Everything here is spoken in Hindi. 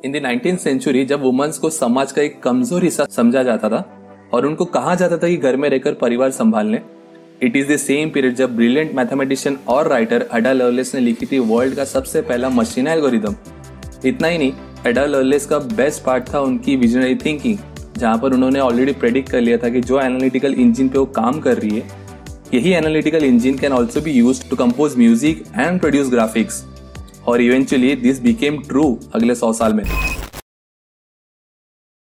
इन द 19th सेंचुरी जब वुमेन्स को समाज का एक कमजोर हिस्सा समझा जाता था और उनको कहा जाता था कि घर में रहकर परिवार संभालने, it is the same period जब ब्रिलियंट मैथमेटिशियन और राइटर एडा लवलेस ने लिखी थी वर्ल्ड का सबसे पहला मशीन एल्गोरिदम। इतना ही नहीं, एडा लवलेस का बेस्ट पार्ट था उनकी विजनरी थिंकिंग, जहां पर उन्होंने ऑलरेडी प्रेडिक्ट कर लिया था कि जो एनालिटिकल इंजन पे वो काम कर रही है, यही analytical engine can also be used to compose music and produce graphics. और इवेंचुअली दिस बिकेम ट्रू अगले 100 साल में।